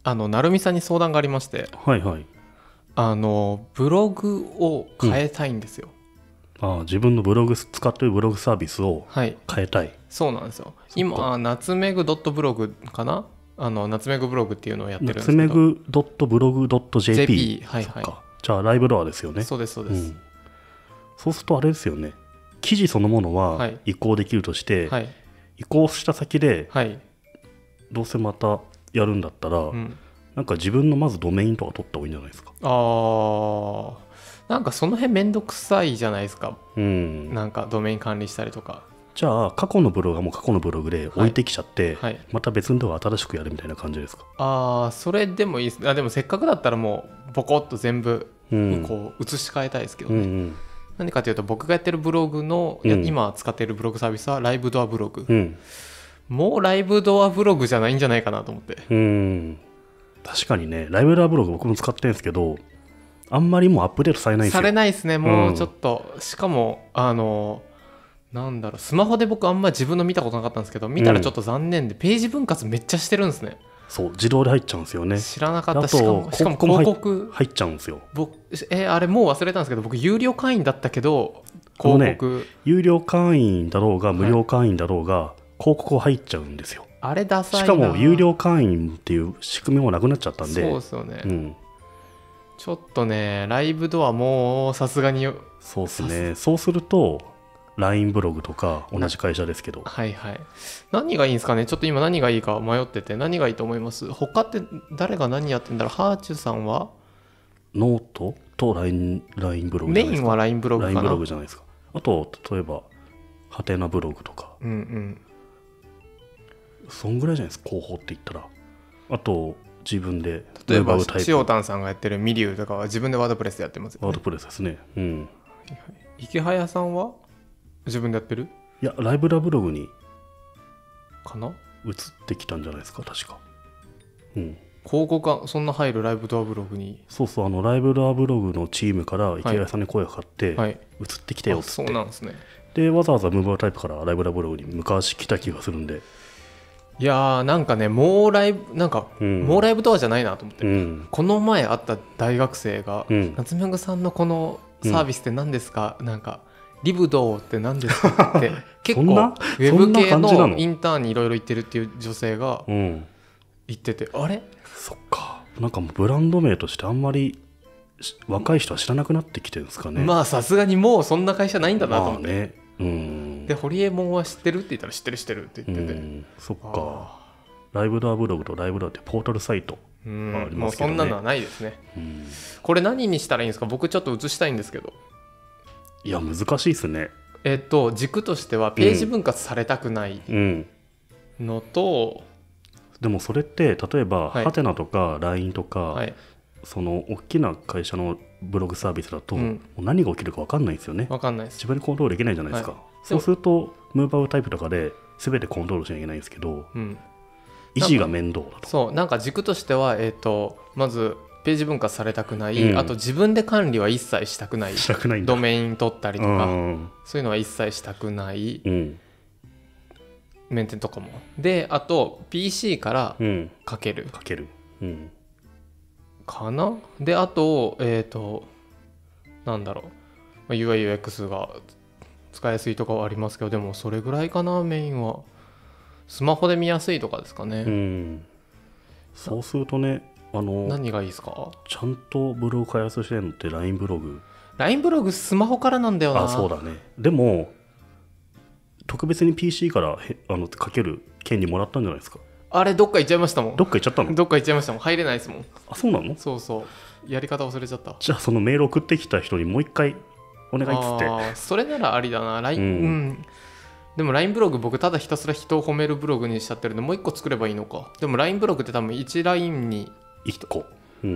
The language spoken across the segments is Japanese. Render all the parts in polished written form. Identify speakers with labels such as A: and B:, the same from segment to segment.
A: 成美さんに相談がありまして、
B: はいはい。
A: ブログを変えたいんですよ。
B: 自分のブログ使ってるブログサービスを
A: はい
B: 変えたい。
A: そうなんですよ。今夏メグドットブログかな、夏メグブログっていうのをやってるんですけど、
B: 夏メグドットブログドット JP。
A: はいはい。
B: じゃあライブドアですよね。
A: そうですそうです、
B: そうするとあれですよね、記事そのものは移行できるとして、
A: はい、
B: 移行した先で
A: はい、
B: どうせまたやるんだったら、なんか自分のまずドメインとか取った方がいいんじゃないですか。
A: なんかその辺めんどくさいじゃないですか、なんかドメイン管理したりとか。
B: じゃあ過去のブログはもう過去のブログで置いてきちゃって、また別のとこ新しくやるみたいな感じですか。
A: それでもいいです。でもせっかくだったらもうボコッと全部こう移し替えたいですけどね、何かというと僕がやってるブログの、今使っているブログサービスはライブドアブログ、もうライブドアブログじゃないんじゃないかなと思って。
B: 確かにね、ライブドアブログ僕も使ってるんですけど、あんまりもうアップデートされないんですよ。
A: されないですね、もうちょっと、しかもなんだろう、スマホで僕あんまり自分の見たことなかったんですけど、見たらちょっと残念で、ページ分割めっちゃしてるんですね。
B: そう、自動で入っちゃうんですよね。
A: 知らなかった。
B: しかも
A: 広告
B: 入っちゃうんですよ。
A: あれもう忘れたんですけど、僕有料会員だったけど広告、
B: 有料会員だろうが無料会員だろうが、広告入っちゃうんですよ。
A: あれダサいな。
B: しかも有料会員っていう仕組みもなくなっちゃったんで。
A: そうですよね、ちょっとね、ライブドアもうさすがに。
B: そうですね。そうすると LINE ブログとか同じ会社ですけど、
A: はいはい、何がいいんですかね。ちょっと今何がいいか迷ってて、何がいいと思います？他って誰が何やってんだろう。ハーチュさんは
B: ノートと LINE ブログじゃないですか。
A: メインは LINE ブログかな。
B: LINE ブログじゃないですか。あと例えばハテナブログとか、そんぐらいじゃないですか、広報って言ったら。あと自分で
A: 例えば塩谷さんがやってるミリューとかは自分でワードプレスでやってますよね。
B: ワードプレスですね。
A: 池早さんは自分でやってる？
B: いや、ライブラブログに
A: かな、
B: 移ってきたんじゃないですか、確か。
A: 広告がそんな入るライブドアブログに。
B: そうそう、ライブドアブログのチームから池谷さんに声がかかって、移ってきてよっつって。
A: そうなんですね。
B: でわざわざムーバータイプからライブラブログに昔来た気がするんで。
A: いやー、なんかね、もうライブドアじゃないなと思って、この前会った大学生が、夏目さんのこのサービスって何ですか、なんかリブドーって何ですかって結構ウェブ系のインターンにいろいろ言ってるっていう女性が言ってて、あれ、
B: そっか、なんかもうブランド名としてあんまり若い人は知らなくなってきてるんですかね。
A: まあさすがにもうそんな会社ないんだなと思って、
B: ね。
A: でホリエモンは知ってるって言ったら知ってるって言ってて、
B: そっか。ライブドアブログとライブドアってポータルサイトありますけどね。
A: もうそんなのはないですね。これ何にしたらいいんですか？僕ちょっと映したいんですけど。
B: いや、難しいですね。
A: 軸としてはページ分割されたくないのと、
B: でもそれって例えばハテナとか LINE とか、その大きな会社のブログサービスだと、もう何が起きるか分かんないんですよね。
A: 分かんないです。
B: 自分でコントロールできないじゃないですか。そうするとムーバータイプとかで全てコントロールしなきゃいけないんですけど、維持が面倒だと。
A: そう、なんか軸としては、まずページ分割されたくない、あと自分で管理は一切したくない、ドメイン取ったりとか、そういうのは一切したくない、メンテとかもで、あと PC からかける、かな。であとなんだろう、UIUX が使いやすいとかはありますけど、でもそれぐらいかな。メインはスマホで見やすいとかですかね。
B: そうするとね、
A: 何がいいですか？
B: ちゃんとブログ開発してるのって LINE ブログ。
A: LINE ブログスマホからなんだよな。
B: そうだね。でも特別に PC からかける権利もらったんじゃないですか。
A: あれどっか行っちゃいましたもん。
B: どっか行っちゃったの？
A: どっか行っちゃいましたもん。入れないですもん。
B: あ、そうなの？
A: そうそう、やり方忘れちゃった。
B: じゃあそのメール送ってきた人にもう一回お願いっつって。
A: それならありだな。LINE、でも LINE ブログ僕ただひたすら人を褒めるブログにしちゃってるんで、もう一個作ればいいのか。でも LINE ブログって多分1 LINE に
B: 1個。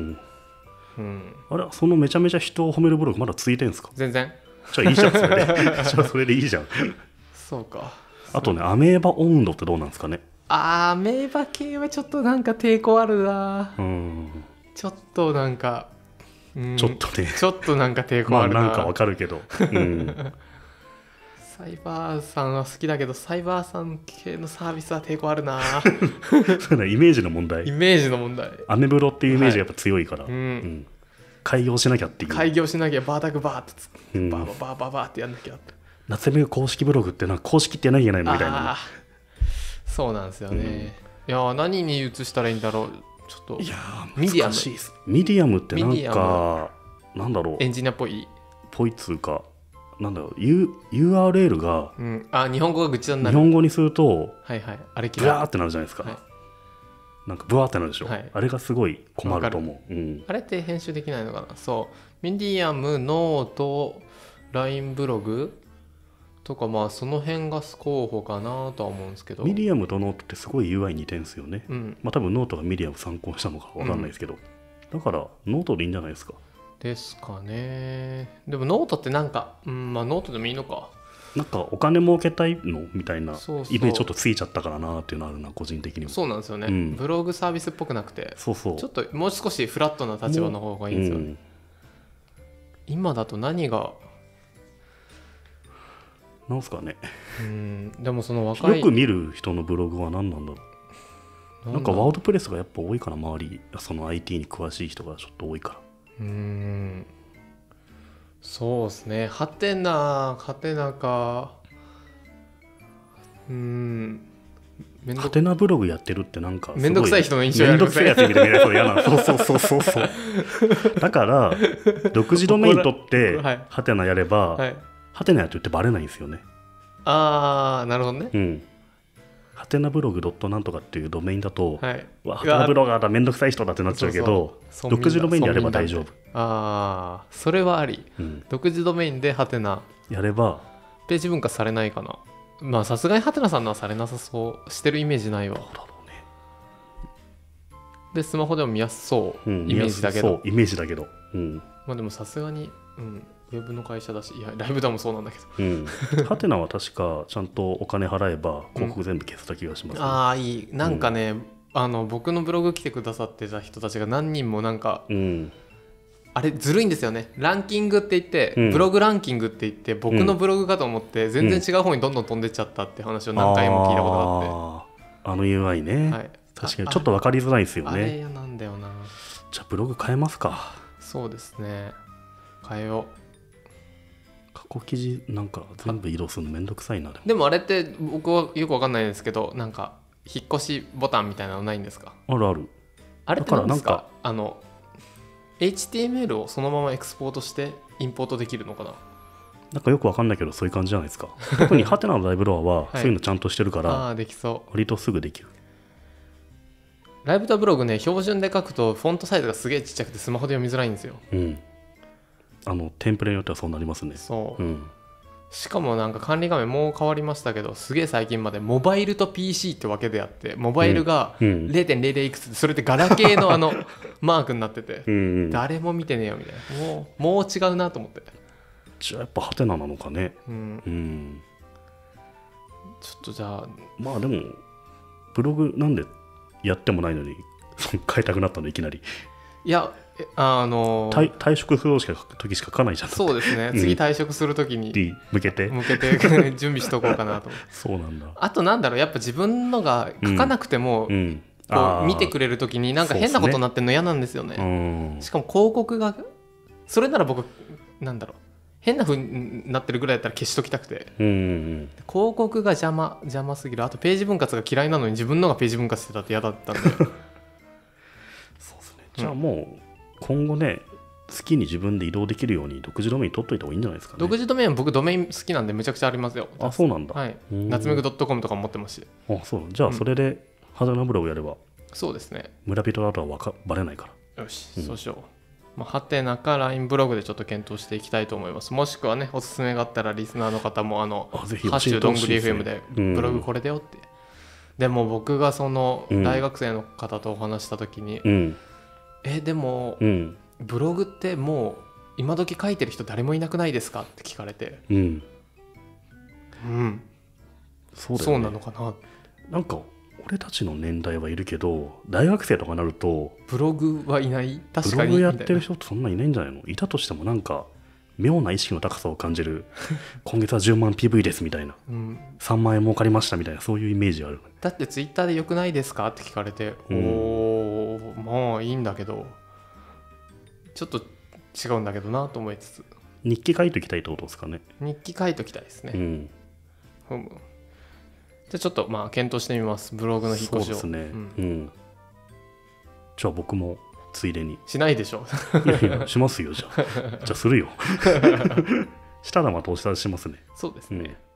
B: あれ、そのめちゃめちゃ人を褒めるブログまだ続いてるんですか？
A: 全然。
B: じゃあいいじゃん、それで。じゃあそれでいいじゃん。
A: そうか。
B: あとね、アメーバ温度ってどうなんですかね？
A: アメーバ系はちょっとなんか抵抗あるな。ちょっとなんか、
B: ちょっとね、
A: ちょっとなんか抵抗あるな。
B: なんかわかるけど。
A: サイバーさんは好きだけどサイバーさん系のサービスは抵抗あるな
B: そうだ、イメージの問題。
A: イメージの問題。
B: アメブロっていうイメージがやっぱ強いから、はい、うん、開業しなきゃっていう。
A: 開業しなきゃバータクバーってバーバーバーバーってやんなきゃって。
B: 夏目公式ブログってなんか公式ってやらなきゃいけないのみたいな。
A: そうなんですよね、いや何に移したらいいんだろう。ちょっと
B: いや難しいです。ミディアムってなんかなんだろう、
A: エンジニアっぽい
B: っつうか、なんだろう、URL が、
A: うん、日本語がぐちゃになる。
B: 日本語にすると、
A: はいはい、あれ
B: ブワーってなるじゃないですか、はい、なんかブワーってなるでしょ、はい、あれがすごい困ると思う、うん、
A: あれって編集できないのかな。そうミディアム、ノート、LINE ブログとか、まあその辺が候補かなとは思うんですけど、
B: ミディアムとノートってすごい UI 似てるんですよね、まあ多分ノートがミディアム参考したのか分かんないですけど、だからノートでいいんじゃないですか。
A: ですかね。でもノートってなんか、まあノートでもいいのか。
B: なんかお金儲けたいのみたいなイメージちょっとついちゃったからなっていうのあるな、個人的にも。
A: そうなんですよね、ブログサービスっぽくなくて、ちょっともう少しフラットな立場の方がいいんですよね、今だと何が
B: なんすかね。
A: でもその若い
B: よく見る人のブログは何なんだろう。なんかワードプレスがやっぱ多いかな、周りその IT に詳しい人がちょっと多いから。
A: そうですね。ハテナか。
B: ハテナブログやってるってなんか
A: めんどくさい人の印象ありますね。
B: めんどくさいやつ見てみると嫌な。そうだから独自ドメイン取ってハテナやれば、ハテナやって言ってバレないんですよね。
A: なるほどね。
B: ハテナブログドットなんとかっていうドメインだと、ハテナブロガーだめんどくさい人だってなっちゃうけど、独自ドメインでやれば大丈夫。
A: それはあり、独自ドメインでハテナ
B: やれば
A: ページ分化されないかな。まあさすがにハテナさんのはされなさそう、してるイメージないわ。
B: そうだろうね。
A: でスマホでも見やすそう、イメージだけど。
B: イメージだけど、
A: まあでもさすがに、ウェブの会社だし、いやライブだもそうなんだけど、
B: ハテナは確かちゃんとお金払えば広告全部消せた気がします、
A: ね。いい。なんかね、僕のブログ来てくださってた人たちが何人もなんか、あれずるいんですよね。ランキングって言って、ブログランキングって言って僕のブログかと思って全然違う方にどんどん飛んでっちゃったって話を何回も聞いたことがあって、
B: UI ね、はい、確かにちょっと分かりづらいですよね。
A: あれなんだよな。
B: じゃあブログ変えますか。
A: そうですね、変えよう。
B: 過去記事なんか全部移動するのめんどくさいな。
A: でもあれって僕はよく分かんないんですけど、なんか引っ越しボタンみたいなのないんですか。
B: あるある。
A: あれって何ですか。HTML をそのままエクスポートしてインポートできるのかな。
B: なんかよく分かんないけどそういう感じじゃないですか。特にハテナのライブドアはそういうのちゃんとしてるから、
A: できそう
B: 割とすぐできる。
A: ライブドアブログね、標準で書くとフォントサイズがすげえちっちゃくてスマホで読みづらいんですよ。
B: テンプレによってはそうなりますね。
A: そう、しかもなんか管理画面もう変わりましたけど、すげえ最近までモバイルと PC ってわけであって、モバイルが 0.00 いくつで、それってガラケーのマークになってて誰も見てねえよみたいな、もう違うなと思って。
B: じゃあやっぱハテナなのかね。
A: ちょっとじゃあ
B: まあでもブログなんでやってもないのに変えたくなったのいきなり。
A: いや
B: 退職する時しか書かないじゃん。
A: そうですね、次退職する時に
B: 向けて
A: 準備しとこうかなと。
B: そうなんだ。
A: あとなんだろう、やっぱ自分のが書かなくても、こう見てくれる時になんか変なことになってるの嫌なんですよね。しかも広告がそれなら僕なんだろう、変な風になってるぐらいだったら消しときたくて、広告が邪魔すぎる。あとページ分割が嫌いなのに自分のがページ分割してたって嫌だったんで。そう
B: ですね。じゃあもう今後ね、好きに自分で移動できるように独自ドメイン取っといた方がいいんじゃないですかね。
A: 独自ドメイン、僕ドメイン好きなんでむちゃくちゃありますよ。
B: あ、そうなんだ。
A: はい。夏目ぐ .com とかも持ってますし。
B: あ、そう。じゃあそれでハテナブログやれば、
A: そうですね。
B: 村人だとはバレないから。
A: よし、そうしよう。ハテナか LINE ブログでちょっと検討していきたいと思います。もしくはね、おすすめがあったらリスナーの方も
B: ぜひ
A: ハッシュどんぐり FM でブログこれだよって。でも僕がその大学生の方とお話した時に、でも、ブログってもう今時書いてる人誰もいなくないですかって聞かれて、そうなのかな。
B: なんか俺たちの年代はいるけど、大学生とかになると
A: ブログはいない。確かに
B: ブログやってる人ってそんないないんじゃないの。いたとしてもなんか妙な意識の高さを感じる今月は10万 PV ですみたいな、3万円儲かりましたみたいな、そういうイメージある。
A: だってツイッターで良くないですかって聞かれて、おーまあいいんだけどちょっと違うんだけどなと思いつつ、
B: 日記書いときたいってことですかね。
A: 日記書いときたいですね。じゃあちょっとまあ検討してみます、ブログの引っ越しを。
B: そうですね。じゃあ僕もついでに。
A: しないでしょ。
B: いやしますよ。じゃあするよ。したらまあ投資しますね。
A: そうですね。